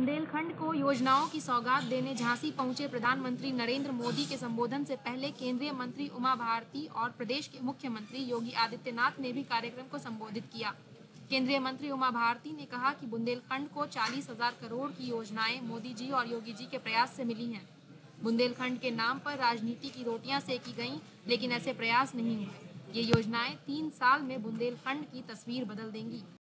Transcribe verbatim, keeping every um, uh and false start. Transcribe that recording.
बुंदेलखंड को योजनाओं की सौगात देने झांसी पहुंचे प्रधानमंत्री नरेंद्र मोदी के संबोधन से पहले केंद्रीय मंत्री उमा भारती और प्रदेश के मुख्यमंत्री योगी आदित्यनाथ ने भी कार्यक्रम को संबोधित किया। केंद्रीय मंत्री उमा भारती ने कहा कि बुंदेलखंड को चालीस हजार करोड़ की योजनाएं मोदी जी और योगी जी के प्रयास से मिली हैं। बुंदेलखंड के नाम पर राजनीति की रोटियां सेकी गईं, लेकिन ऐसे प्रयास नहीं हुए। ये योजनाएं तीन साल में बुंदेलखंड की तस्वीर बदल देंगी।